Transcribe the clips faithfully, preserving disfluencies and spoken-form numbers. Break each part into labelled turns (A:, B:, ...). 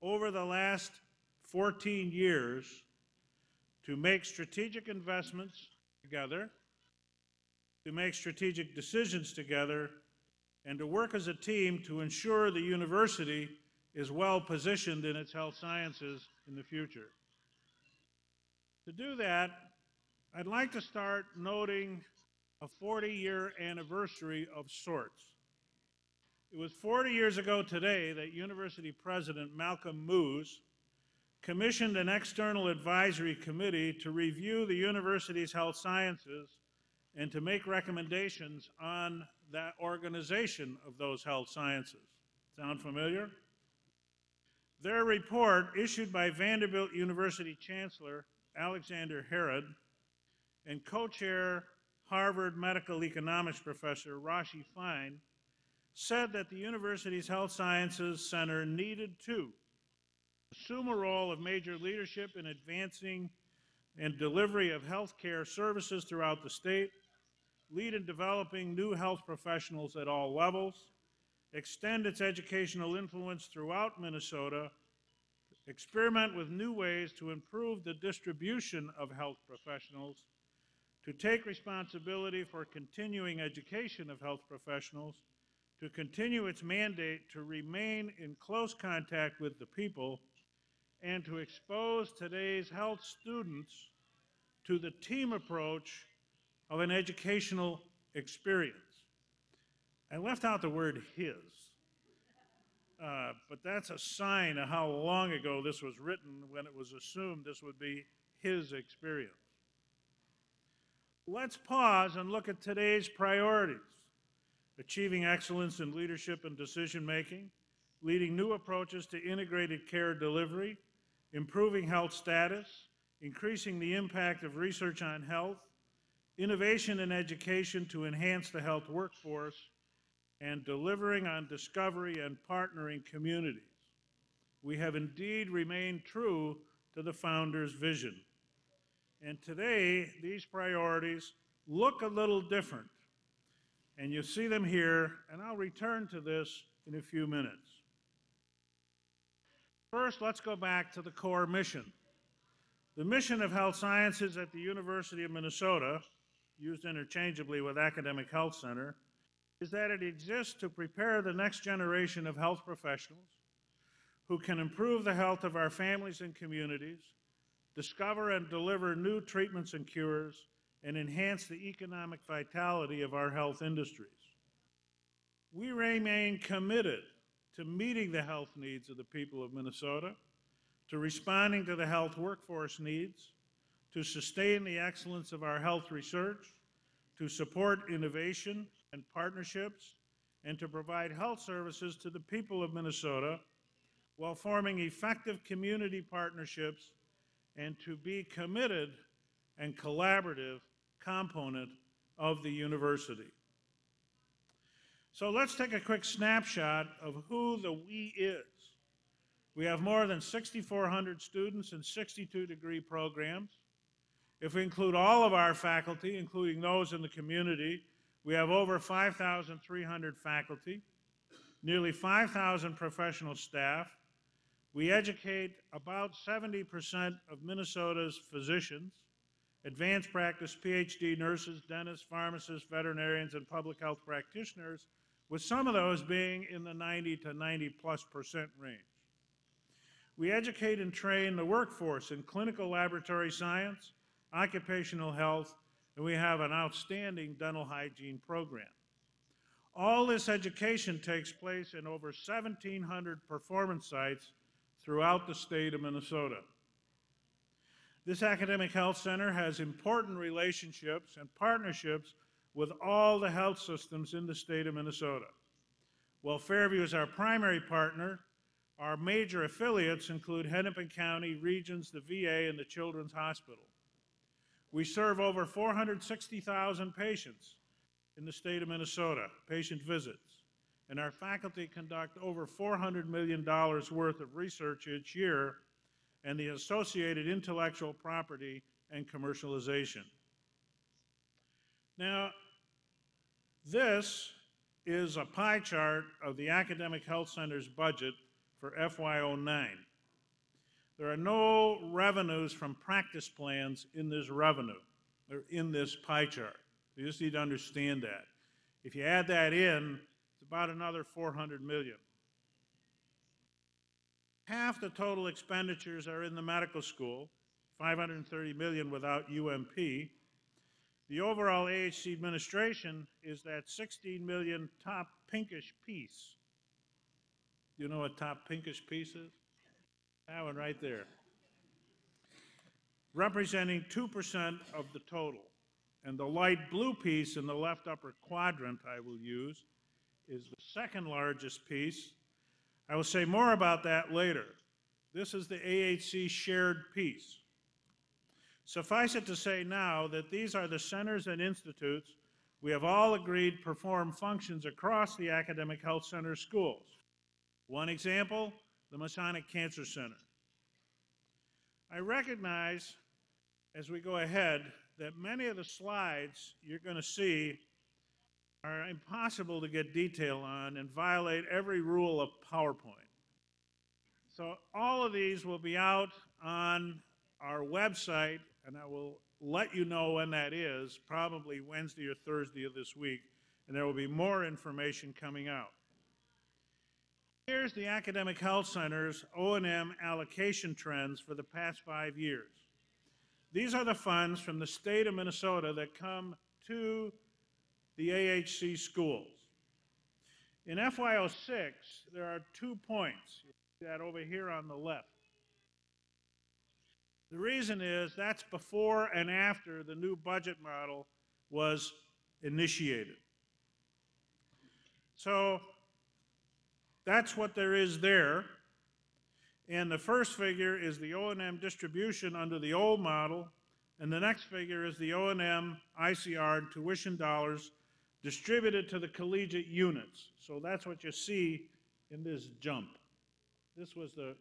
A: over the last fourteen years to make strategic investments together, to make strategic decisions together, and to work as a team to ensure the university is well positioned in its health sciences in the future. To do that, I'd like to start noting a forty-year anniversary of sorts. It was forty years ago today that University President Malcolm Moos commissioned an external advisory committee to review the university's health sciences and to make recommendations on that organization of those health sciences. Sound familiar? Their report, issued by Vanderbilt University Chancellor Alexander Herod and co-chair Harvard Medical Economics Professor Rashi Fine, said that the university's Health Sciences Center needed to assume a role of major leadership in advancing and delivery of health care services throughout the state, lead in developing new health professionals at all levels, extend its educational influence throughout Minnesota, experiment with new ways to improve the distribution of health professionals, to take responsibility for continuing education of health professionals, to continue its mandate to remain in close contact with the people, and to expose today's health students to the team approach of an educational experience. I left out the word his, uh, but that's a sign of how long ago this was written when it was assumed this would be his experience. Let's pause and look at today's priorities: achieving excellence in leadership and decision-making, leading new approaches to integrated care delivery, improving health status, increasing the impact of research on health, innovation in education to enhance the health workforce, and delivering on discovery and partnering communities. We have indeed remained true to the founder's vision. And today, these priorities look a little different. And you see them here, and I'll return to this in a few minutes. First, let's go back to the core mission. The mission of health sciences at the University of Minnesota, used interchangeably with Academic Health Center, is that it exists to prepare the next generation of health professionals who can improve the health of our families and communities, discover and deliver new treatments and cures, and enhance the economic vitality of our health industries. We remain committed to meeting the health needs of the people of Minnesota, to responding to the health workforce needs, to sustain the excellence of our health research, to support innovation and partnerships, and to provide health services to the people of Minnesota while forming effective community partnerships, and to be committed and collaborative component of the university. So let's take a quick snapshot of who the we is. We have more than six thousand four hundred students in sixty-two degree programs. If we include all of our faculty, including those in the community, we have over five thousand three hundred faculty, nearly five thousand professional staff. We educate about seventy percent of Minnesota's physicians, advanced practice P H D nurses, dentists, pharmacists, veterinarians, and public health practitioners, with some of those being in the ninety to ninety plus percent range. We educate and train the workforce in clinical laboratory science, occupational health, and we have an outstanding dental hygiene program. All this education takes place in over seventeen hundred performance sites throughout the state of Minnesota. This academic health center has important relationships and partnerships with all the health systems in the state of Minnesota. While Fairview is our primary partner, our major affiliates include Hennepin County, Regions, the V A, and the Children's Hospital. We serve over four hundred sixty thousand patients in the state of Minnesota, patient visits, and our faculty conduct over four hundred million dollars worth of research each year and the associated intellectual property and commercialization. Now, this is a pie chart of the Academic Health Center's budget for F Y oh nine. There are no revenues from practice plans in this revenue, or in this pie chart. You just need to understand that. If you add that in, it's about another four hundred million. Half the total expenditures are in the medical school, five hundred thirty million without U M P. The overall A H C administration is that sixteen million top pinkish piece. Do you know what top pinkish piece is? That one right there. Representing two percent of the total. And the light blue piece in the left upper quadrant I will use is the second largest piece. I will say more about that later. This is the A H C shared piece. Suffice it to say now that these are the centers and institutes we have all agreed perform functions across the academic health center schools. One example, the Masonic Cancer Center. I recognize as we go ahead that many of the slides you're going to see are impossible to get detail on and violate every rule of PowerPoint. So all of these will be out on our website, and I will let you know when that is, probably Wednesday or Thursday of this week, and there will be more information coming out. Here's the Academic Health Center's O and M allocation trends for the past five years. These are the funds from the state of Minnesota that come to the A H C schools. In F Y oh six, there are two points. You see that over here on the left. The reason is that's before and after the new budget model was initiated. So that's what there is there. And the first figure is the O and M distribution under the old model, and the next figure is the O and M I C R tuition dollars distributed to the collegiate units. So that's what you see in this jump. This was the,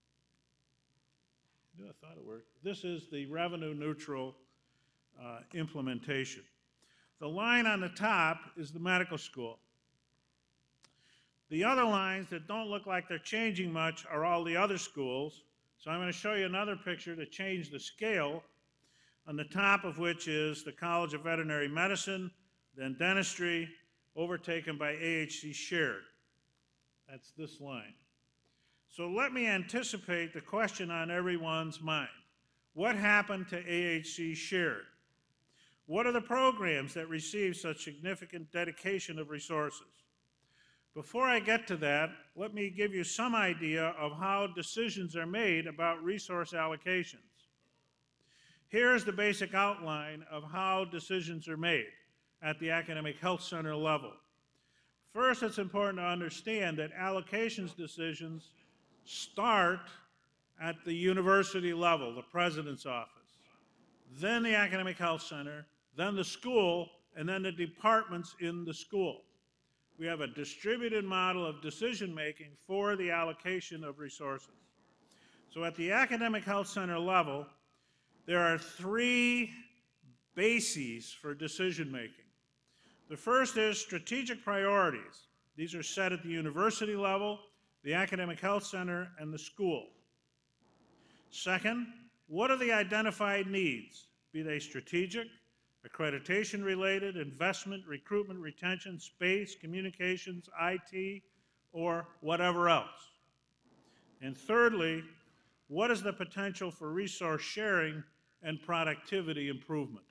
A: yeah, I thought it worked. This is the revenue neutral uh, implementation. The line on the top is the medical school. The other lines that don't look like they're changing much are all the other schools. So I'm going to show you another picture to change the scale, on the top of which is the College of Veterinary Medicine, then dentistry, overtaken by A H C shared. That's this line. So let me anticipate the question on everyone's mind. What happened to A H C shared? What are the programs that receive such significant dedication of resources? Before I get to that, let me give you some idea of how decisions are made about resource allocations. Here's the basic outline of how decisions are made at the academic health center level. First, it's important to understand that allocations decisions start at the university level, the president's office, then the academic health center, then the school, and then the departments in the school. We have a distributed model of decision-making for the allocation of resources. So at the academic health center level, there are three bases for decision-making. The first is strategic priorities. These are set at the university level, the academic health center, and the school. Second, what are the identified needs, be they strategic, accreditation-related, investment, recruitment, retention, space, communications, I T, or whatever else? And thirdly, what is the potential for resource sharing and productivity improvement?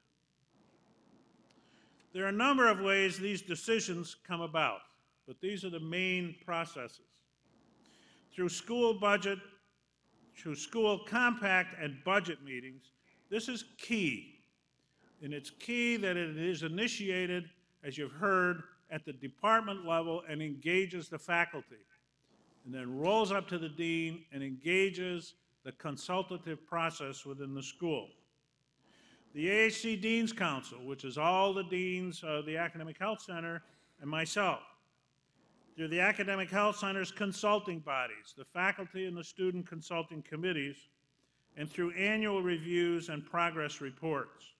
A: There are a number of ways these decisions come about, but these are the main processes. Through school budget, through school compact and budget meetings, this is key. And it's key that it is initiated, as you've heard, at the department level and engages the faculty, and then rolls up to the dean and engages the consultative process within the school. The A H C Dean's Council, which is all the deans of the Academic Health Center and myself, through the Academic Health Center's consulting bodies, the faculty and the student consulting committees, and through annual reviews and progress reports.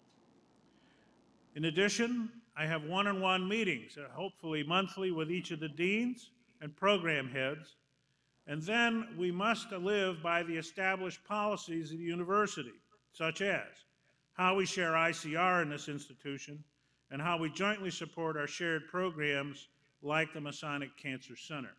A: In addition, I have one-on-one meetings, uh, hopefully monthly, with each of the deans and program heads, And then we must live by the established policies of the university, such as how we share I C R in this institution and how we jointly support our shared programs like the Masonic Cancer Center.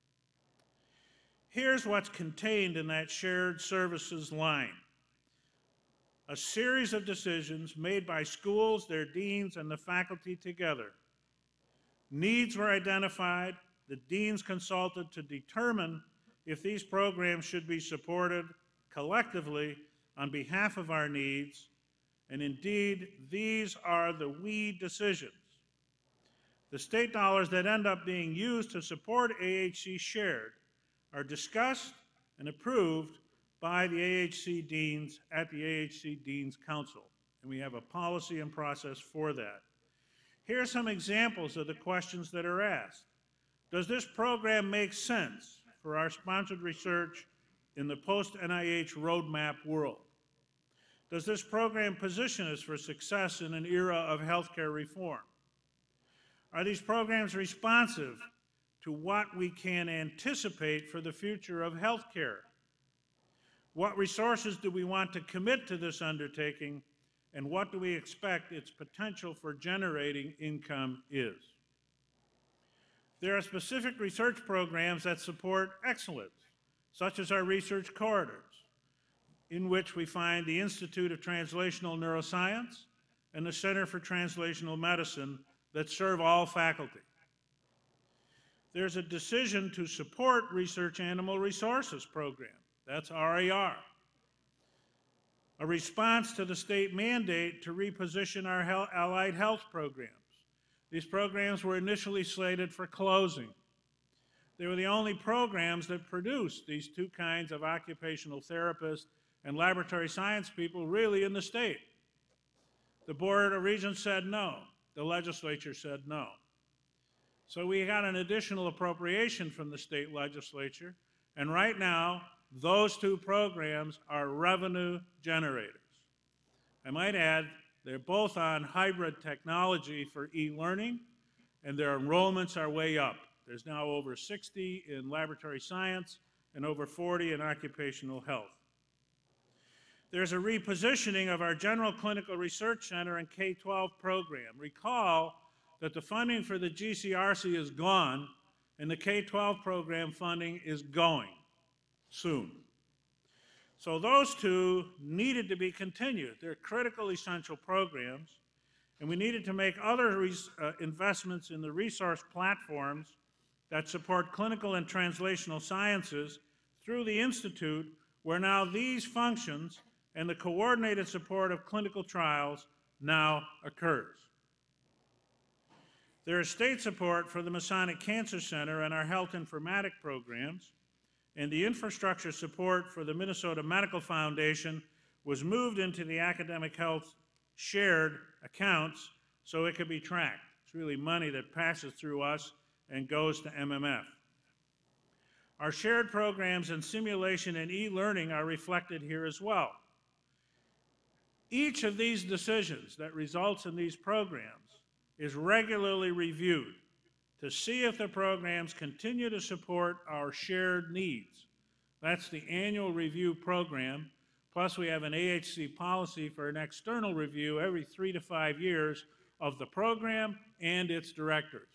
A: Here's what's contained in that shared services line. A series of decisions made by schools, their deans, and the faculty together. Needs were identified. The deans consulted to determine if these programs should be supported collectively on behalf of our needs, and indeed, these are the we decisions. The state dollars that end up being used to support A H C Shared are discussed and approved by the A H C deans at the A H C Deans Council, and we have a policy and process for that. Here are some examples of the questions that are asked. Does this program make sense for our sponsored research in the post-N I H roadmap world? Does this program position us for success in an era of healthcare reform? Are these programs responsive to what we can anticipate for the future of healthcare? What resources do we want to commit to this undertaking, and what do we expect its potential for generating income is? There are specific research programs that support excellence, such as our research corridors, in which we find the Institute of Translational Neuroscience and the Center for Translational Medicine that serve all faculty. There's a decision to support Research Animal Resources Program. That's R A R. A response to the state mandate to reposition our health, allied health programs. These programs were initially slated for closing. They were the only programs that produced these two kinds of occupational therapists and laboratory science people really in the state. The Board of Regents said no. The legislature said no. So we got an additional appropriation from the state legislature, and right now, those two programs are revenue generators. I might add, they're both on hybrid technology for e-learning, and their enrollments are way up. There's now over sixty in laboratory science and over forty in occupational health. There's a repositioning of our General Clinical Research Center and K twelve program. Recall that the funding for the G C R C is gone, and the K twelve program funding is going soon. So those two needed to be continued. They're critical, essential programs, and we needed to make other res uh, investments in the resource platforms that support clinical and translational sciences through the Institute, where now these functions and the coordinated support of clinical trials now occurs. There is state support for the Masonic Cancer Center and our health informatic programs, and the infrastructure support for the Minnesota Medical Foundation was moved into the academic health shared accounts so it could be tracked. It's really money that passes through us and goes to M M F. Our shared programs in simulation and e-learning are reflected here as well. Each of these decisions that results in these programs is regularly reviewed to see if the programs continue to support our shared needs. That's the annual review program, plus we have an A H C policy for an external review every three to five years of the program and its directors.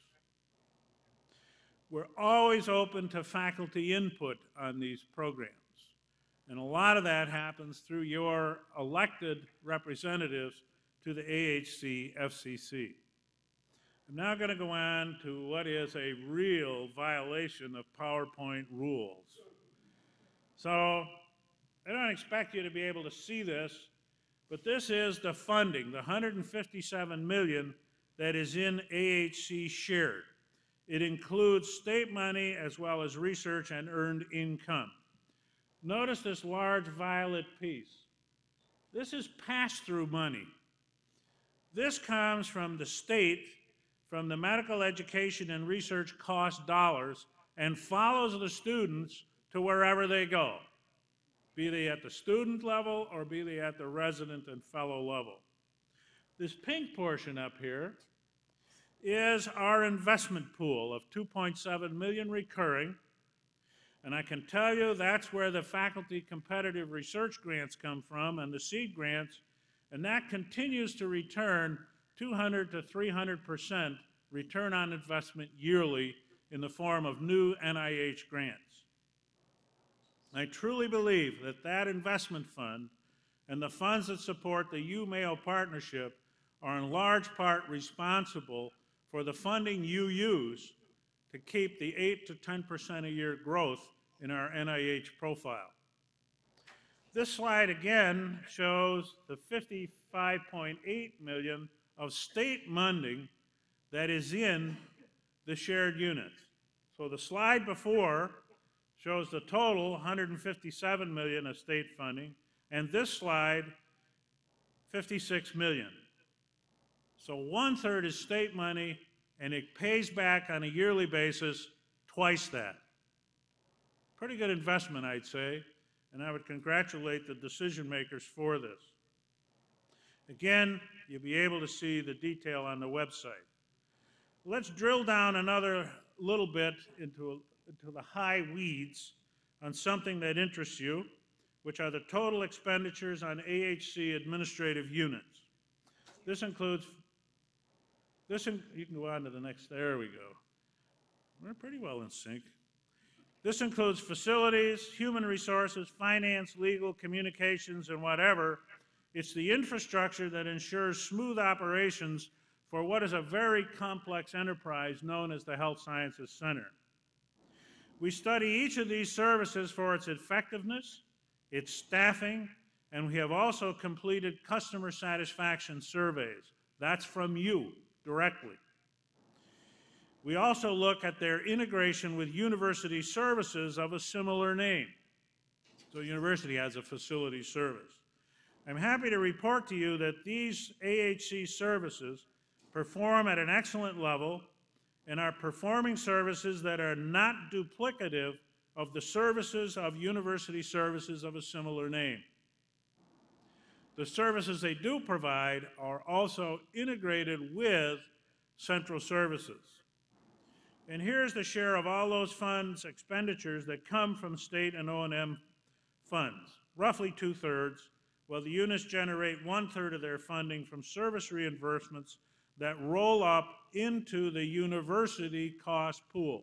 A: We're always open to faculty input on these programs, and a lot of that happens through your elected representatives to the A H C F C C. I'm now going to go on to what is a real violation of PowerPoint rules. So I don't expect you to be able to see this, but this is the funding, the one hundred fifty-seven million dollars that is in A H C Shared. It includes state money as well as research and earned income. Notice this large violet piece. This is pass-through money. This comes from the state, from the medical education and research cost dollars, and follows the students to wherever they go, be they at the student level or be they at the resident and fellow level. This pink portion up here is our investment pool of two point seven million dollars recurring. And I can tell you that's where the faculty competitive research grants come from and the seed grants, and that continues to return two hundred to three hundred percent return on investment yearly in the form of new N I H grants. I truly believe that that investment fund and the funds that support the U Mayo partnership are in large part responsible for the funding you use to keep the eight to ten percent a year growth in our N I H profile. This slide again shows the fifty-five point eight million dollars of state funding that is in the shared units. So the slide before shows the total one hundred fifty-seven million dollars of state funding, and this slide, fifty-six million dollars. So one-third is state money, and it pays back on a yearly basis twice that. Pretty good investment, I'd say, and I would congratulate the decision makers for this. Again, you'll be able to see the detail on the website. Let's drill down another little bit into, into the high weeds on something that interests you, which are the total expenditures on A H C administrative units. This includes, this in, you can go on to the next, there we go. We're pretty well in sync. This includes facilities, human resources, finance, legal, communications, and whatever. It's the infrastructure that ensures smooth operations for what is a very complex enterprise known as the Health Sciences Center. We study each of these services for its effectiveness, its staffing, and we have also completed customer satisfaction surveys. That's from you directly. We also look at their integration with university services of a similar name. So university has a facility service. I'm happy to report to you that these A H C services perform at an excellent level and are performing services that are not duplicative of the services of university services of a similar name. The services they do provide are also integrated with central services. And here's the share of all those funds expenditures that come from state and O and M funds, roughly two-thirds, while the units generate one-third of their funding from service reimbursements that roll up into the university cost pools.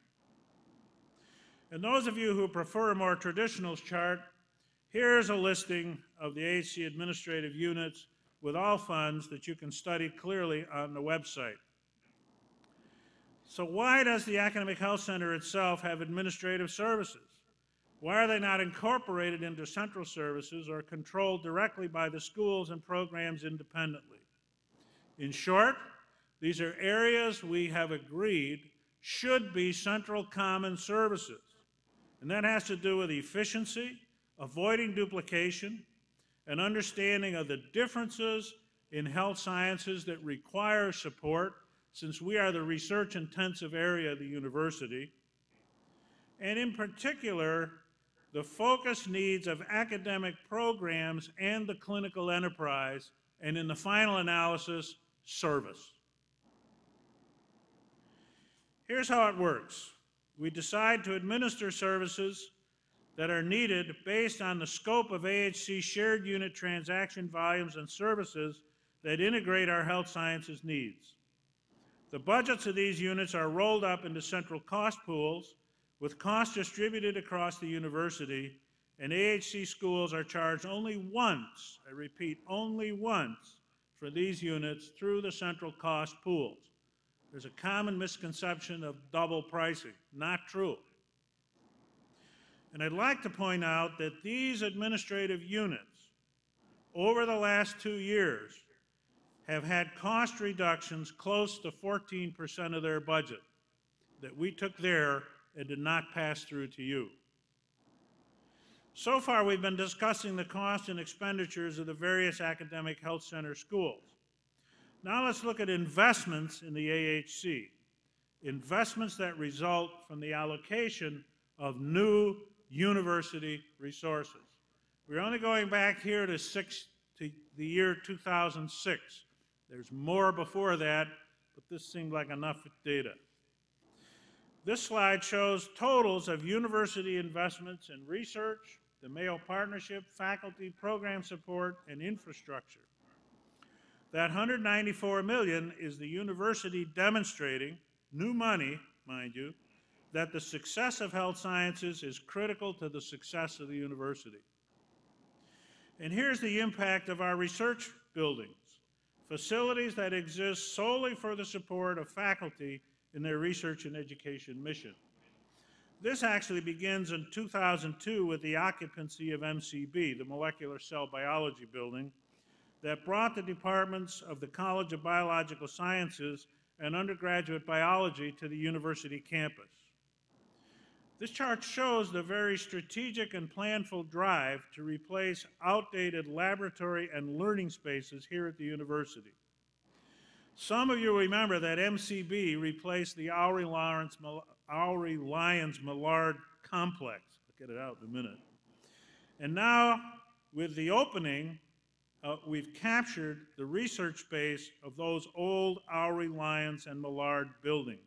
A: And those of you who prefer a more traditional chart, here's a listing of the A H C administrative units with all funds that you can study clearly on the website. So why does the Academic Health Center itself have administrative services? Why are they not incorporated into central services or controlled directly by the schools and programs independently? In short, these are areas we have agreed should be central common services. And that has to do with efficiency, avoiding duplication, and understanding of the differences in health sciences that require support, since we are the research-intensive area of the university, and in particular, the focused needs of academic programs and the clinical enterprise, and in the final analysis, service. Here's how it works. We decide to administer services that are needed based on the scope of A H C shared unit transaction volumes and services that integrate our health sciences needs. The budgets of these units are rolled up into central cost pools with costs distributed across the university, and A H C schools are charged only once, I repeat, only once, for these units through the central cost pools. There's a common misconception of double pricing. Not true. And I'd like to point out that these administrative units, over the last two years, have had cost reductions close to fourteen percent of their budget that we took there and did not pass through to you. So far, we've been discussing the costs and expenditures of the various academic health center schools. Now let's look at investments in the A H C, investments that result from the allocation of new university resources. We're only going back here to, six, to the year two thousand six. There's more before that, but this seemed like enough data. This slide shows totals of university investments in research, the Mayo Partnership, faculty, program support, and infrastructure. That one hundred ninety-four million dollars is the university demonstrating, new money, mind you, that the success of health sciences is critical to the success of the university. And here's the impact of our research buildings, facilities that exist solely for the support of faculty in their research and education mission. This actually begins in two thousand two with the occupancy of M C B, the Molecular Cell Biology building, that brought the departments of the College of Biological Sciences and undergraduate biology to the university campus. This chart shows the very strategic and planful drive to replace outdated laboratory and learning spaces here at the university. Some of you remember that M C B replaced the Oury Lyons Millard complex. I'll get it out in a minute. And now, with the opening, uh, we've captured the research space of those old Oury Lyons and Millard buildings.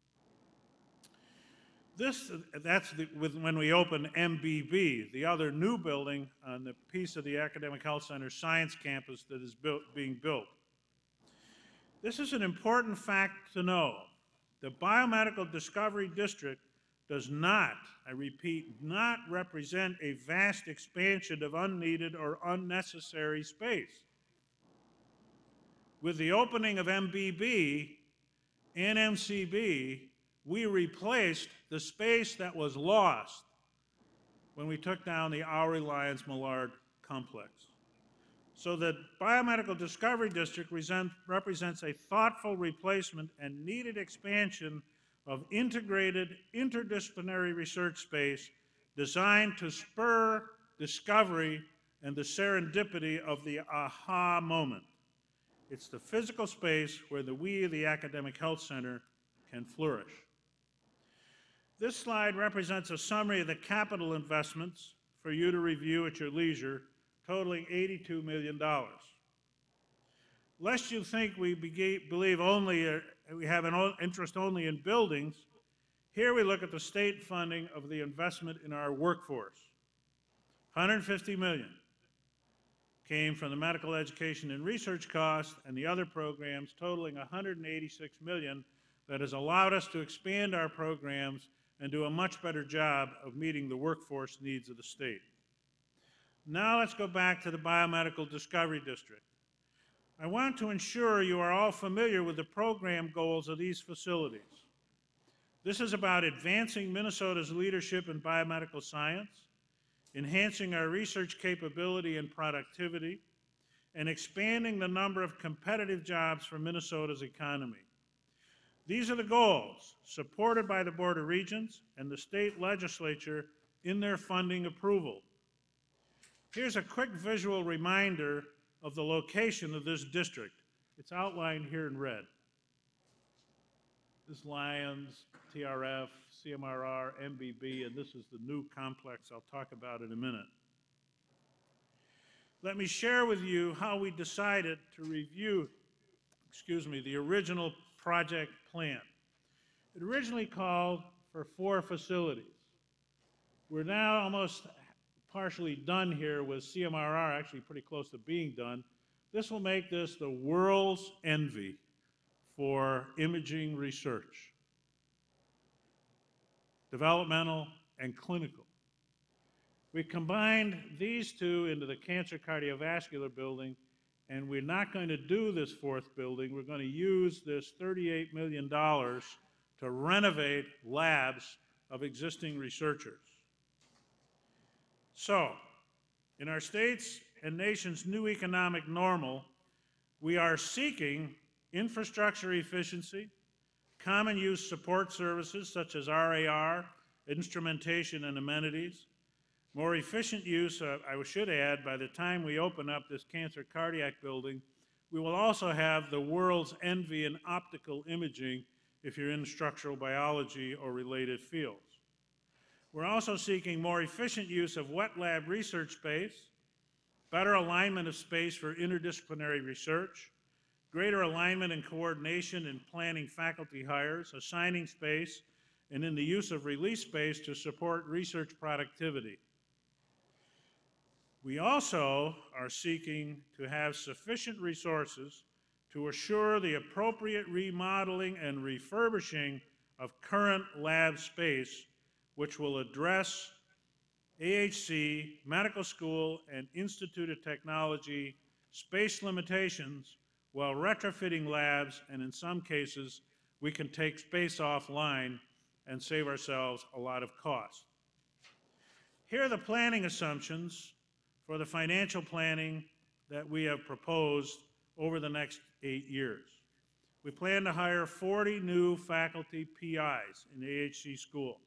A: This, that's the, with, when we open M B B, the other new building on the piece of the Academic Health Center Science Campus that is built, being built. This is an important fact to know. The Biomedical Discovery District does not, I repeat, not represent a vast expansion of unneeded or unnecessary space. With the opening of M B B and M C B, we replaced the space that was lost when we took down the Oury Lyons Millard complex. So the Biomedical Discovery District represents a thoughtful replacement and needed expansion of integrated interdisciplinary research space designed to spur discovery and the serendipity of the aha moment. It's the physical space where the we, the Academic Health Center, can flourish. This slide represents a summary of the capital investments for you to review at your leisure, totaling eighty-two million dollars. Lest you think we believe only, uh, we have an interest only in buildings, here we look at the state funding of the investment in our workforce. one hundred fifty million dollars came from the medical education and research costs and the other programs, totaling one hundred eighty-six million dollars, that has allowed us to expand our programs and do a much better job of meeting the workforce needs of the state. Now let's go back to the Biomedical Discovery District. I want to ensure you are all familiar with the program goals of these facilities. This is about advancing Minnesota's leadership in biomedical science, enhancing our research capability and productivity, and expanding the number of competitive jobs for Minnesota's economy. These are the goals, supported by the Board of Regents and the state legislature in their funding approval. Here's a quick visual reminder of the location of this district. It's outlined here in red. This is Lyons, T R F, C M R R, M B B, and this is the new complex I'll talk about in a minute. Let me share with you how we decided to review, excuse me, the original project plan. It originally called for four facilities. We're now almost partially done here with C M R R, actually pretty close to being done. This will make this the world's envy for imaging research, developmental and clinical. We combined these two into the Cancer Cardiovascular building, and we're not going to do this fourth building. We're going to use this thirty-eight million dollars to renovate labs of existing researchers. So, in our state's and nation's new economic normal, we are seeking infrastructure efficiency, common use support services such as R A R, instrumentation and amenities, more efficient use, uh, I should add, by the time we open up this cancer cardiac building, we will also have the world's envy in optical imaging if you're in structural biology or related fields. We're also seeking more efficient use of wet lab research space, better alignment of space for interdisciplinary research, greater alignment and coordination in planning faculty hires, assigning space, and in the use of release space to support research productivity. We also are seeking to have sufficient resources to assure the appropriate remodeling and refurbishing of current lab space, which will address A H C, medical school, and Institute of Technology space limitations while retrofitting labs, and in some cases, we can take space offline and save ourselves a lot of cost. Here are the planning assumptions for the financial planning that we have proposed over the next eight years. We plan to hire forty new faculty P Is in A H C schools.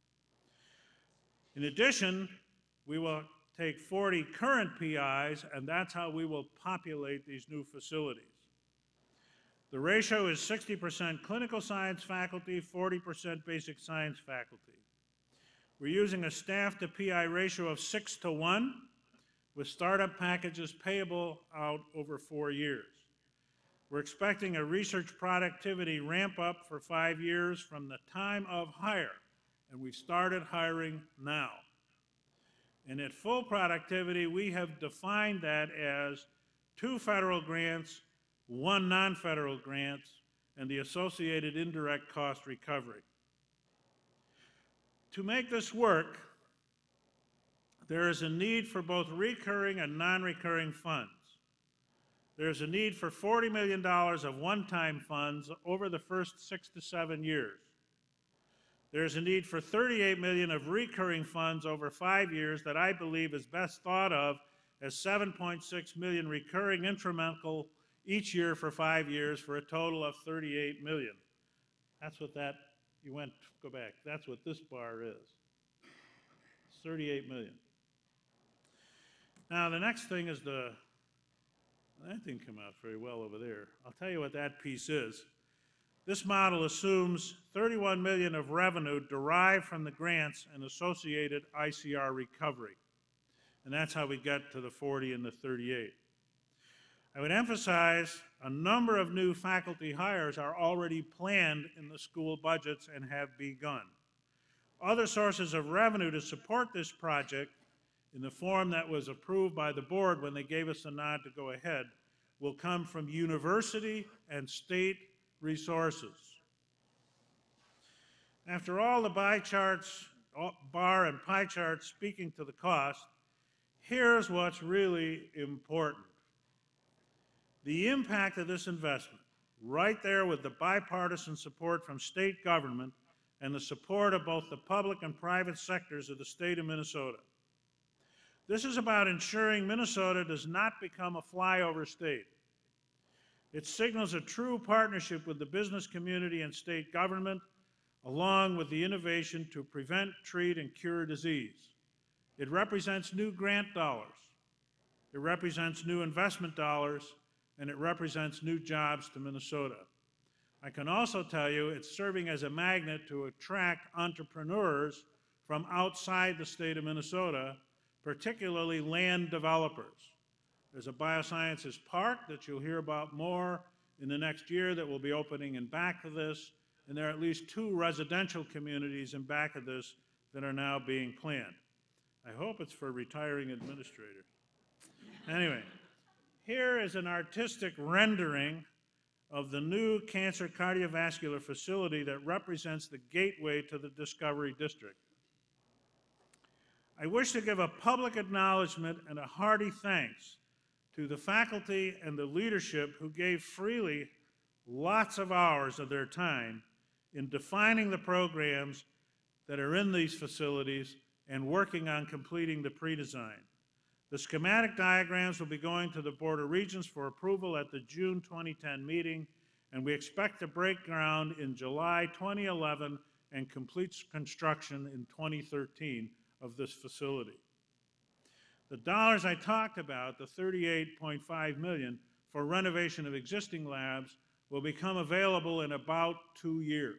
A: In addition, we will take forty current P Is, and that's how we will populate these new facilities. The ratio is sixty percent clinical science faculty, forty percent basic science faculty. We're using a staff to P I ratio of six to one, with startup packages payable out over four years. We're expecting a research productivity ramp up for five years from the time of hire, and we've started hiring now. And at full productivity, we have defined that as two federal grants, one non-federal grant, and the associated indirect cost recovery. To make this work, there is a need for both recurring and non-recurring funds. There is a need for forty million dollars of one-time funds over the first six to seven years. There is a need for thirty-eight million dollars of recurring funds over five years that I believe is best thought of as seven point six million dollars recurring incremental each year for five years for a total of thirty-eight million dollars. That's what that, you went, go back, that's what this bar is. It's thirty-eight million dollars. Now the next thing is the, that didn't come out very well over there. I'll tell you what that piece is. This model assumes thirty-one million dollars of revenue derived from the grants and associated I C R recovery. And that's how we get to the forty and the thirty-eight. I would emphasize a number of new faculty hires are already planned in the school budgets and have begun. Other sources of revenue to support this project in the form that was approved by the board when they gave us a nod to go ahead will come from university and state resources. After all the bar charts, bar and pie charts speaking to the cost, here's what's really important. The impact of this investment, right there with the bipartisan support from state government and the support of both the public and private sectors of the state of Minnesota. This is about ensuring Minnesota does not become a flyover state. It signals a true partnership with the business community and state government, along with the innovation to prevent, treat, and cure disease. It represents new grant dollars. It represents new investment dollars, and it represents new jobs to Minnesota. I can also tell you it's serving as a magnet to attract entrepreneurs from outside the state of Minnesota, particularly land developers. There's a biosciences park that you'll hear about more in the next year that will be opening in back of this, and there are at least two residential communities in back of this that are now being planned. I hope it's for retiring administrators. Anyway, here is an artistic rendering of the new cancer cardiovascular facility that represents the gateway to the Discovery District. I wish to give a public acknowledgement and a hearty thanks to the faculty and the leadership who gave freely lots of hours of their time in defining the programs that are in these facilities and working on completing the pre-design. The schematic diagrams will be going to the Board of Regents for approval at the June twenty ten meeting, and we expect to break ground in July twenty eleven and complete construction in twenty thirteen of this facility. The dollars I talked about, the thirty-eight point five million dollars for renovation of existing labs, will become available in about two years.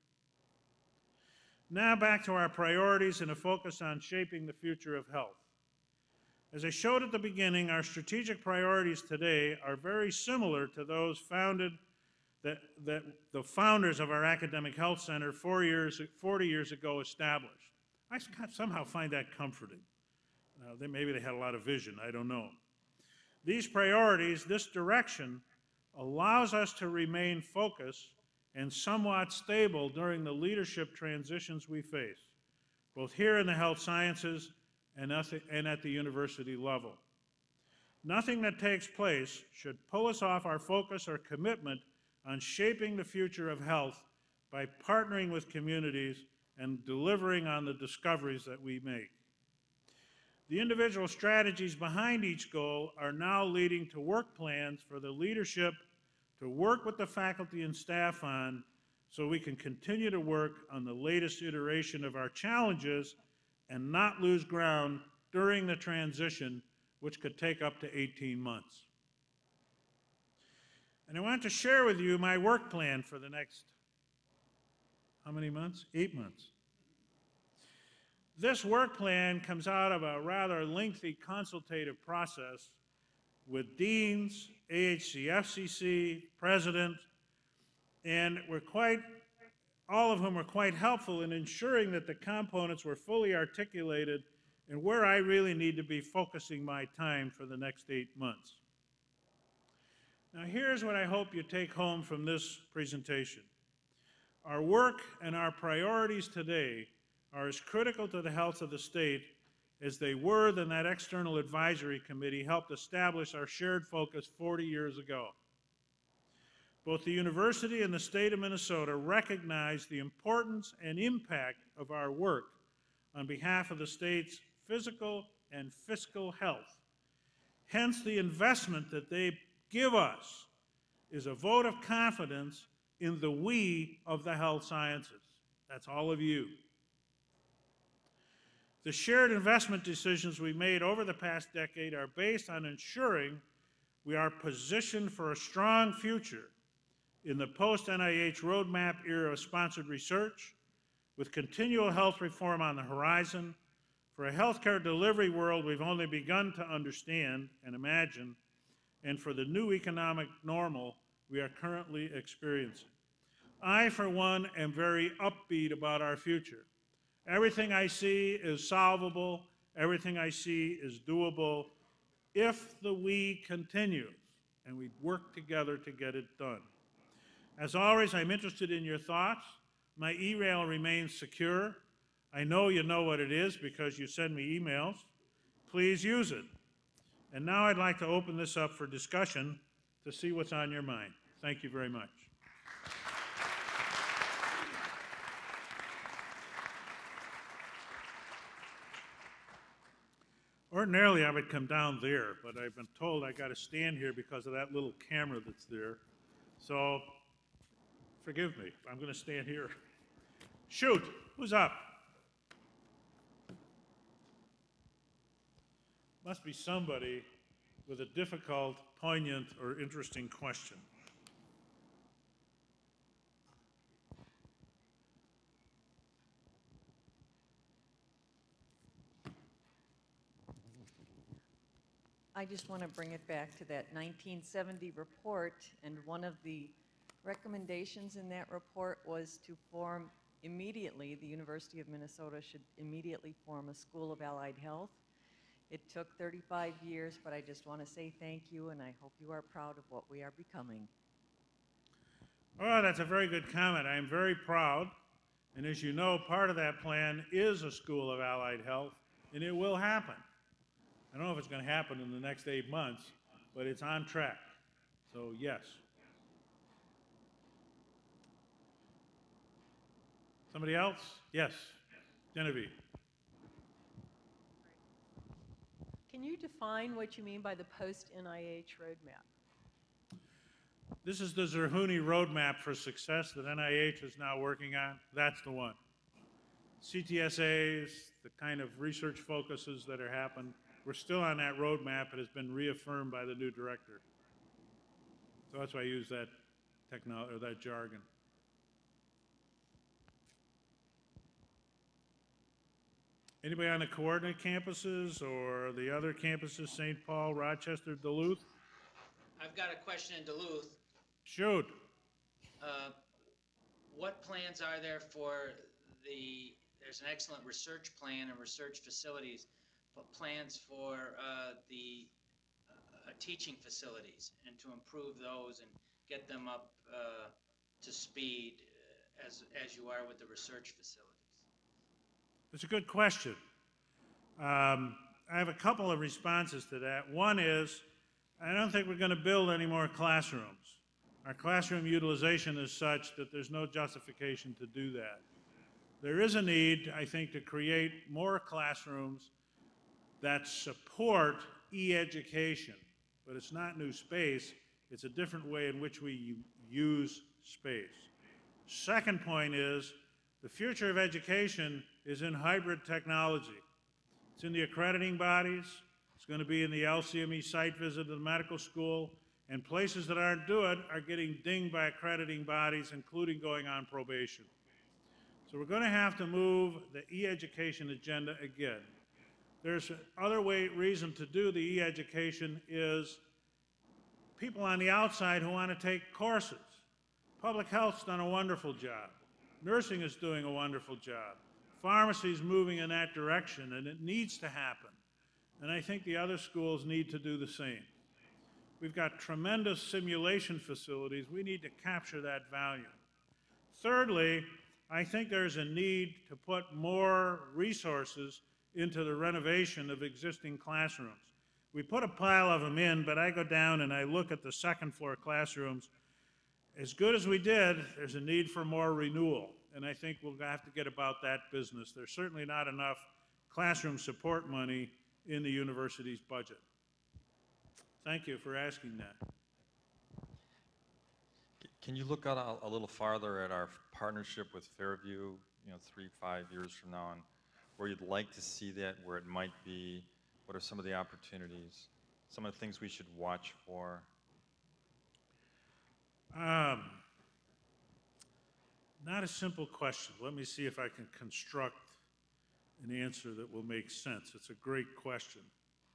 A: Now back to our priorities and a focus on shaping the future of health. As I showed at the beginning, our strategic priorities today are very similar to those founded that, that the founders of our Academic Health Center four years, forty years ago established. I somehow find that comforting. Uh, they, maybe they had a lot of vision, I don't know. These priorities, this direction, allows us to remain focused and somewhat stable during the leadership transitions we face, both here in the health sciences and at the university level. Nothing that takes place should pull us off our focus or commitment on shaping the future of health by partnering with communities and delivering on the discoveries that we make. The individual strategies behind each goal are now leading to work plans for the leadership to work with the faculty and staff on, so we can continue to work on the latest iteration of our challenges and not lose ground during the transition, which could take up to eighteen months. And I want to share with you my work plan for the next, how many months? Eight months. This work plan comes out of a rather lengthy consultative process with deans, A H C F C C, president, and we're quite, all of whom were quite helpful in ensuring that the components were fully articulated and where I really need to be focusing my time for the next eight months. Now here's what I hope you take home from this presentation. Our work and our priorities today are as critical to the health of the state as they were when that external advisory committee helped establish our shared focus forty years ago. Both the university and the state of Minnesota recognize the importance and impact of our work on behalf of the state's physical and fiscal health. Hence, the investment that they give us is a vote of confidence in the we of the health sciences. That's all of you. The shared investment decisions we made over the past decade are based on ensuring we are positioned for a strong future in the post-N I H roadmap era of sponsored research, with continual health reform on the horizon, for a healthcare delivery world we've only begun to understand and imagine, and for the new economic normal we are currently experiencing. I, for one, am very upbeat about our future. Everything I see is solvable. Everything I see is doable if the we continues and we work together to get it done. As always, I'm interested in your thoughts. My email remains secure. I know you know what it is because you send me emails. Please use it. And now I'd like to open this up for discussion to see what's on your mind. Thank you very much. Ordinarily, I would come down there, but I've been told I got to stand here because of that little camera that's there. So, forgive me. I'm going to stand here. Shoot, who's up? Must be somebody with a difficult, poignant, or interesting question.
B: I just want to bring it back to that nineteen seventy report, and one of the recommendations in that report was to form immediately, the University of Minnesota should immediately form a School of Allied Health. It took thirty-five years, but I just want to say thank you, and I hope you are proud of what we are becoming.
A: Oh, that's a very good comment. I am very proud, and as you know, part of that plan is a School of Allied Health, and it will happen. I don't know if it's going to happen in the next eight months, but it's on track. So, yes. Somebody else? Yes. Genevieve.
C: Can you define what you mean by the post-N I H roadmap?
A: This is the Zerhouni roadmap for success that N I H is now working on. That's the one. C T S As, the kind of research focuses that are happening. We're still on that roadmap. It has been reaffirmed by the new director. So that's why I use that technology or that jargon. Anybody on the coordinate campuses or the other campuses, Saint Paul, Rochester, Duluth?
D: I've got a question in Duluth.
A: Shoot.
D: uh, what plans are there for the, there's an excellent research plan and research facilities, but plans for uh, the uh, teaching facilities and to improve those and get them up uh, to speed uh, as, as you are with the research facilities?
A: It's a good question. Um, I have a couple of responses to that. One is, I don't think we're going to build any more classrooms. Our classroom utilization is such that there's no justification to do that. There is a need, I think, to create more classrooms that support e-education, but it's not new space. It's a different way in which we use space. Second point is, the future of education is in hybrid technology. It's in the accrediting bodies. It's going to be in the L C M E site visit to the medical school. And places that aren't doing it are getting dinged by accrediting bodies, including going on probation. So we're going to have to move the e-education agenda again. There's other way, reason to do the e-education is people on the outside who want to take courses. Public health's done a wonderful job. Nursing is doing a wonderful job. Pharmacy's moving in that direction, and it needs to happen. And I think the other schools need to do the same. We've got tremendous simulation facilities. We need to capture that value. Thirdly, I think there's a need to put more resources into the renovation of existing classrooms. We put a pile of them in, but I go down and I look at the second floor classrooms. As good as we did, there's a need for more renewal, and I think we'll have to get about that business. There's certainly not enough classroom support money in the university's budget. Thank you for asking that.
E: Can you look out a, a little farther at our partnership with Fairview, you know, three, five years from now, and where you'd like to see that, where it might be? What are some of the opportunities, some of the things we should watch for?
A: Um, not a simple question. Let me see if I can construct an answer that will make sense. It's a great question.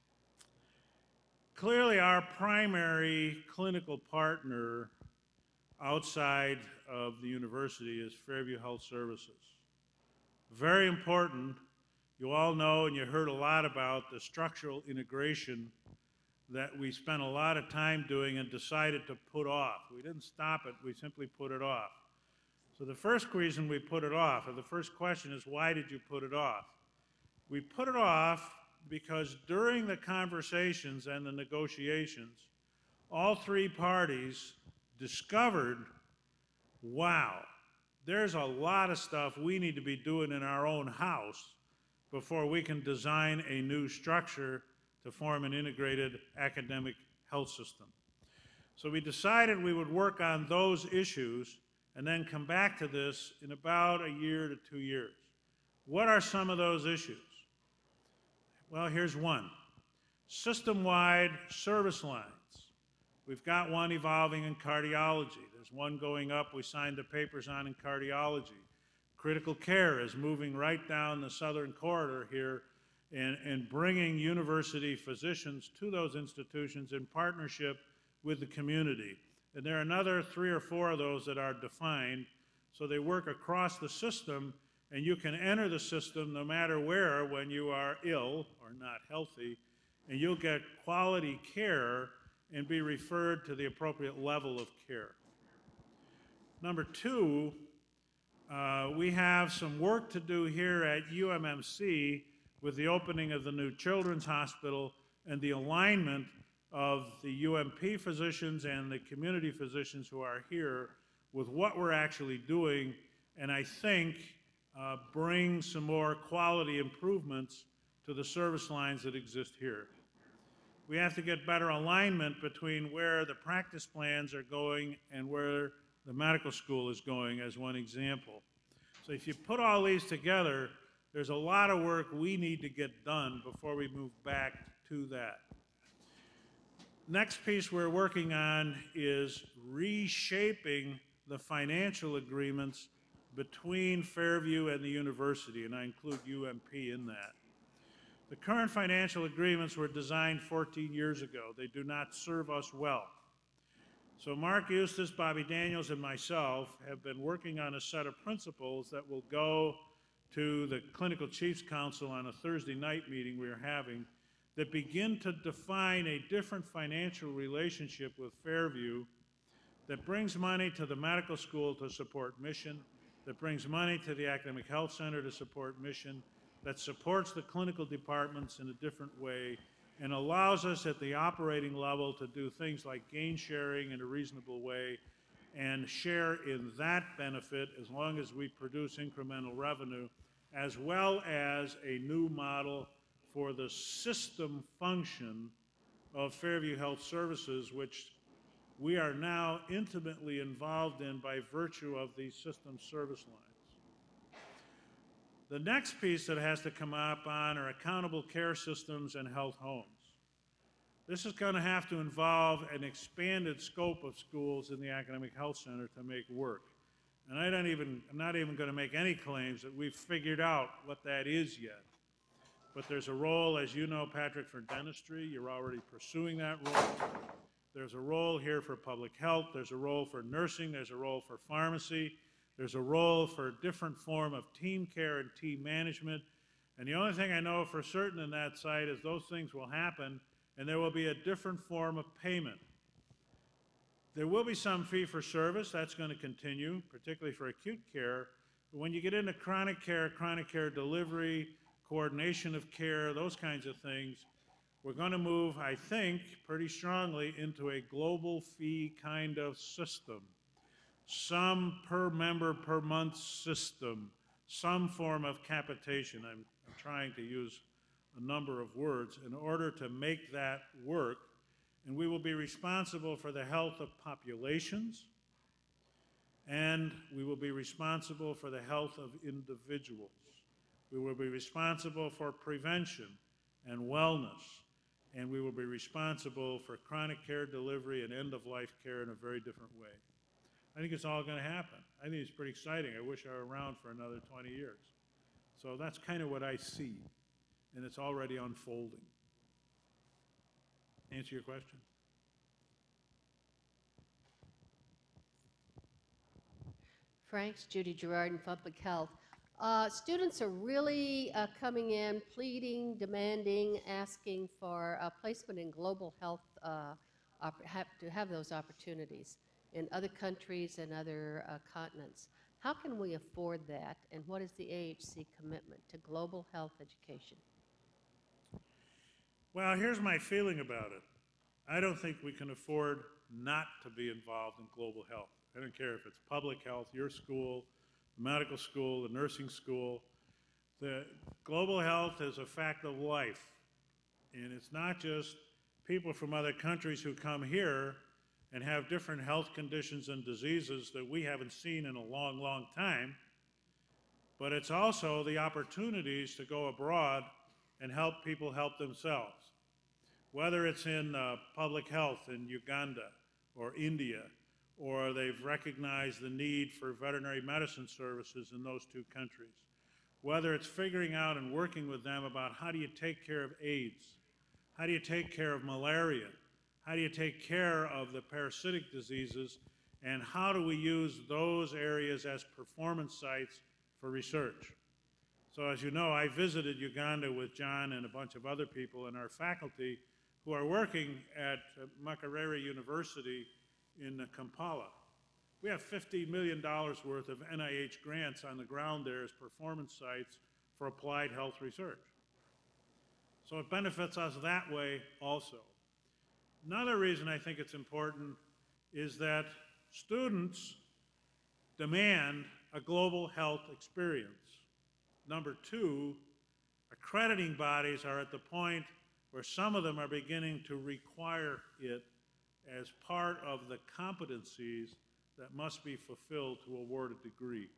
A: Clearly, our primary clinical partner outside of the university is Fairview Health Services. Very important. You all know, and you heard a lot about the structural integration that we spent a lot of time doing and decided to put off. We didn't stop it, we simply put it off. So the first reason we put it off, or the first question is, why did you put it off? We put it off because during the conversations and the negotiations, all three parties discovered, wow, there's a lot of stuff we need to be doing in our own house before we can design a new structure to form an integrated academic health system. So we decided we would work on those issues and then come back to this in about a year to two years. What are some of those issues? Well, here's one. System-wide service lines. We've got one evolving in cardiology. There's one going up we signed the papers on in cardiology. Critical care is moving right down the southern corridor here and, and bringing university physicians to those institutions in partnership with the community. And there are another three or four of those that are defined, so they work across the system, and you can enter the system no matter where when you are ill or not healthy, and you'll get quality care and be referred to the appropriate level of care. Number two, uh, we have some work to do here at U M M C with the opening of the new Children's Hospital and the alignment of the U M P physicians and the community physicians who are here with what we're actually doing, and I think uh, bring some more quality improvements to the service lines that exist here. We have to get better alignment between where the practice plans are going and where the medical school is going, as one example. So if you put all these together, there's a lot of work we need to get done before we move back to that. Next piece we're working on is reshaping the financial agreements between Fairview and the university, and I include U M P in that. The current financial agreements were designed fourteen years ago. They do not serve us well. So Mark Eustace, Bobby Daniels, and myself have been working on a set of principles that will go to the Clinical Chiefs Council on a Thursday night meeting we are having that begin to define a different financial relationship with Fairview that brings money to the medical school to support mission, that brings money to the Academic Health Center to support mission, that supports the clinical departments in a different way, and allows us at the operating level to do things like gain sharing in a reasonable way and share in that benefit as long as we produce incremental revenue, as well as a new model for the system function of Fairview Health Services, which we are now intimately involved in by virtue of these system service lines. The next piece that has to come up on are accountable care systems and health homes. This is going to have to involve an expanded scope of schools in the Academic Health Center to make work. And I don't even, I'm not even going to make any claims that we've figured out what that is yet. But there's a role, as you know, Patrick, for dentistry. You're already pursuing that role. There's a role here for public health. There's a role for nursing. There's a role for pharmacy. There's a role for a different form of team care and team management. And the only thing I know for certain in that site is those things will happen, and there will be a different form of payment. There will be some fee for service. That's going to continue, particularly for acute care. But when you get into chronic care, chronic care delivery, coordination of care, those kinds of things, we're going to move, I think, pretty strongly into a global fee kind of system. Some per member per month system, some form of capitation. I'm, I'm trying to use a number of words in order to make that work. And we will be responsible for the health of populations, and we will be responsible for the health of individuals. We will be responsible for prevention and wellness, and we will be responsible for chronic care delivery and end-of-life care in a very different way. I think it's all going to happen. I think it's pretty exciting. I wish I were around for another twenty years. So that's kind of what I see, and it's already unfolding. Answer your question?
F: Franks, Judy Gerard in Public Health. Uh, students are really uh, coming in, pleading, demanding, asking for uh, placement in global health, uh, have to have those opportunities in other countries and other uh, continents. How can we afford that, and what is the A H C commitment to global health education?
A: Well, here's my feeling about it. I don't think we can afford not to be involved in global health. I don't care if it's public health, your school, the medical school, the nursing school. The global health is a fact of life. And it's not just people from other countries who come here and have different health conditions and diseases that we haven't seen in a long, long time, but it's also the opportunities to go abroad and help people help themselves. Whether it's in uh, public health in Uganda or India, or they've recognized the need for veterinary medicine services in those two countries. Whether it's figuring out and working with them about how do you take care of AIDS, how do you take care of malaria, how do you take care of the parasitic diseases, and how do we use those areas as performance sites for research. So as you know, I visited Uganda with John and a bunch of other people in our faculty who are working at uh, Makerere University in uh, Kampala. We have fifty million dollars worth of N I H grants on the ground there as performance sites for applied health research. So it benefits us that way also. Another reason I think it's important is that students demand a global health experience. Number two, accrediting bodies are at the point where some of them are beginning to require it as part of the competencies that must be fulfilled to award a degree.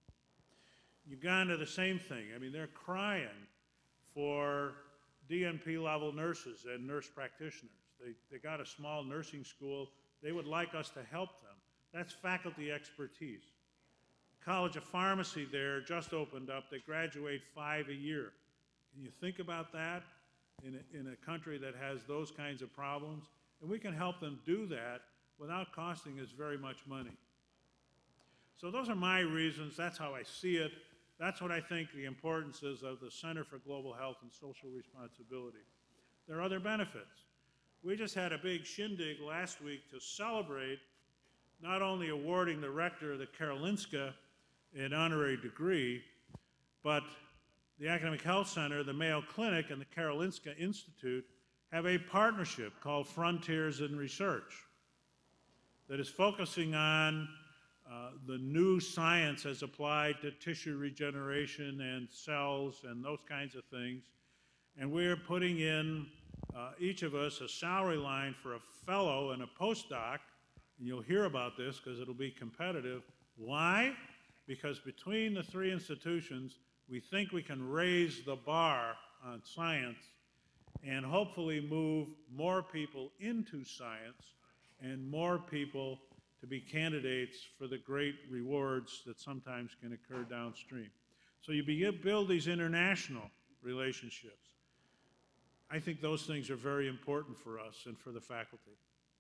A: Uganda, the same thing. I mean, they're crying for D N P level nurses and nurse practitioners. They, they got a small nursing school. They would like us to help them. That's faculty expertise. College of Pharmacy there just opened up. They graduate five a year. Can you think about that in a, in a country that has those kinds of problems? And we can help them do that without costing us very much money. So those are my reasons. That's how I see it. That's what I think the importance is of the Center for Global Health and Social Responsibility. There are other benefits. We just had a big shindig last week to celebrate not only awarding the rector of the Karolinska an honorary degree, but the Academic Health Center, the Mayo Clinic, and the Karolinska Institute have a partnership called Frontiers in Research that is focusing on uh, the new science as applied to tissue regeneration and cells and those kinds of things. And we're putting in, uh, each of us, a salary line for a fellow and a postdoc, and you'll hear about this because it'll be competitive. Why? Because between the three institutions, we think we can raise the bar on science and hopefully move more people into science and more people to be candidates for the great rewards that sometimes can occur downstream. So you begin build these international relationships. I think those things are very important for us and for the faculty.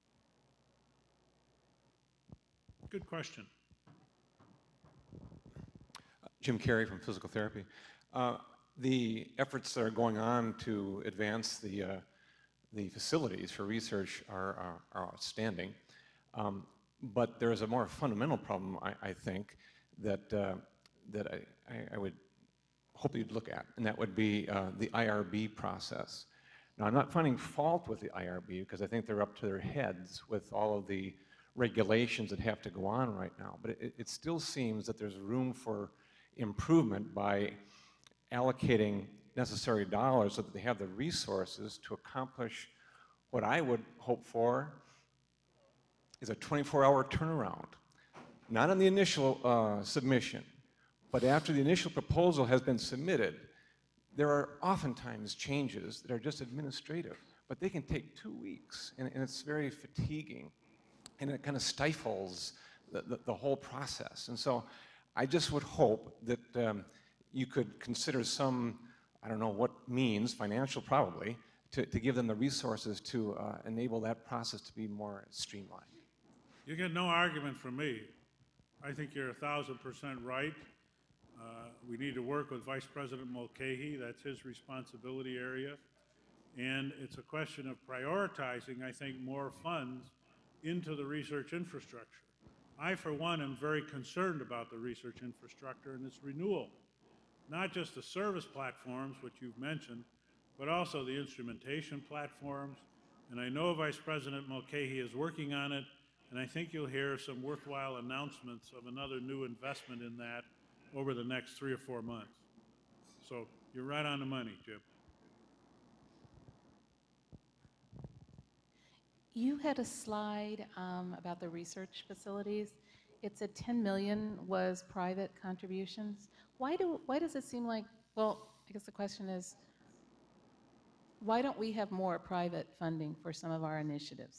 A: Good question.
G: Jim Carey from Physical Therapy. Uh, the efforts that are going on to advance the, uh, the facilities for research are, are, are outstanding. Um, but there is a more fundamental problem, I, I think, that, uh, that I, I, I would hope you'd look at, and that would be uh, the I R B process. Now, I'm not finding fault with the I R B because I think they're up to their heads with all of the regulations that have to go on right now, but it, it still seems that there's room for improvement by allocating necessary dollars so that they have the resources to accomplish what I would hope for is a twenty-four hour turnaround. Not on the initial uh, submission, but after the initial proposal has been submitted, there are oftentimes changes that are just administrative, but they can take two weeks, and, and it's very fatiguing, and it kind of stifles the, the, the whole process. And so I just would hope that um, you could consider some, I don't know what means, financial probably, to, to give them the resources to uh, enable that process to be more streamlined.
A: You get no argument from me. I think you're a thousand percent right. Uh, we need to work with Vice President Mulcahy. That's his responsibility area. And it's a question of prioritizing, I think, more funds into the research infrastructure. I, for one, am very concerned about the research infrastructure and its renewal. Not just the service platforms, which you've mentioned, but also the instrumentation platforms. And I know Vice President Mulcahy is working on it, and I think you'll hear some worthwhile announcements of another new investment in that over the next three or four months. So you're right on the money, Jim.
H: You had a slide um, about the research facilities. It said ten million was private contributions. Why do why does it seem like, well, I guess the question is, why don't we have more private funding for some of our initiatives?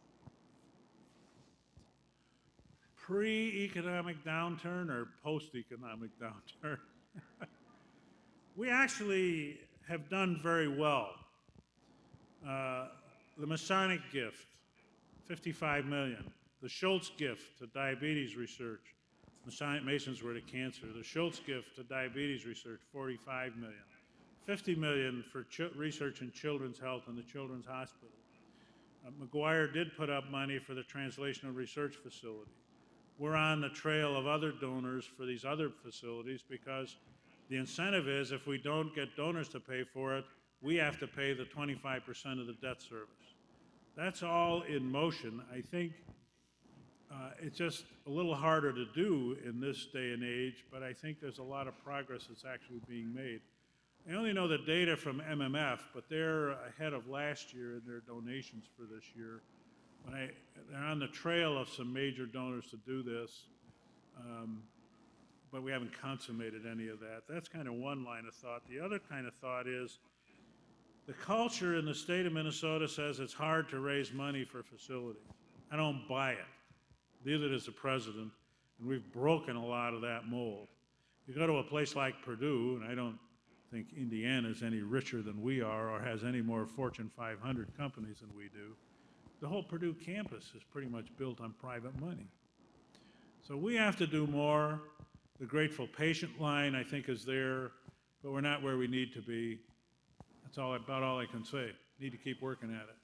A: Pre-economic downturn or post-economic downturn? We actually have done very well. Uh, the Masonic gift, fifty-five million. The Schultz gift to diabetes research. Masonic Masons were to cancer. The Schultz gift to diabetes research, forty-five million. fifty million for ch- research in children's health in the Children's Hospital. Uh, McGuire did put up money for the Translational Research Facility. We're on the trail of other donors for these other facilities because the incentive is if we don't get donors to pay for it, we have to pay the twenty-five percent of the debt service. That's all in motion. I think uh, it's just a little harder to do in this day and age, but I think there's a lot of progress that's actually being made. I only know the data from M M F, but they're ahead of last year in their donations for this year. When I, they're on the trail of some major donors to do this, um, but we haven't consummated any of that. That's kind of one line of thought. The other kind of thought is the culture in the state of Minnesota says it's hard to raise money for facilities. I don't buy it. Neither does the president, and we've broken a lot of that mold. You go to a place like Purdue, and I don't think Indiana is any richer than we are or has any more Fortune five hundred companies than we do. the whole Purdue campus is pretty much built on private money. So we have to do more. The grateful patient line, I think, is there, but we're not where we need to be. That's all, about all I can say. Need to keep working at it.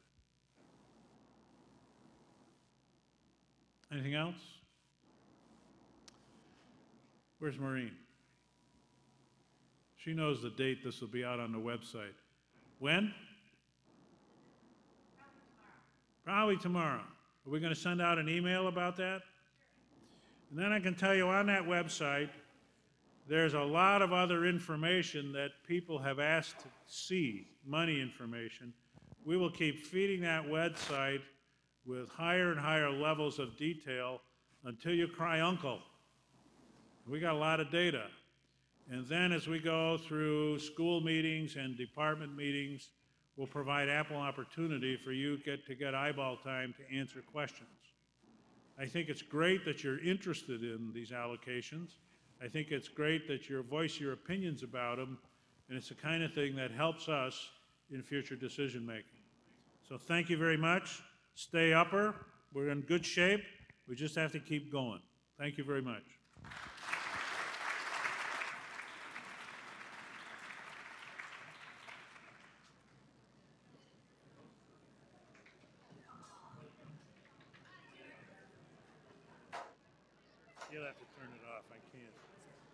A: Anything else? Where's Maureen? She knows the date this will be out on the website. When? Probably tomorrow. Are we going to send out an email about that? And then I can tell you on that website, there's a lot of other information that people have asked to see, money information. We will keep feeding that website with higher and higher levels of detail until you cry uncle. We got a lot of data. And then as we go through school meetings and department meetings, we'll provide ample opportunity for you get to get eyeball time to answer questions. I think it's great that you're interested in these allocations. I think it's great that you voice your opinions about them, and it's the kind of thing that helps us in future decision making. So thank you very much. Stay upper. We're in good shape. We just have to keep going. Thank you very much. You'll have to turn it off. I can't.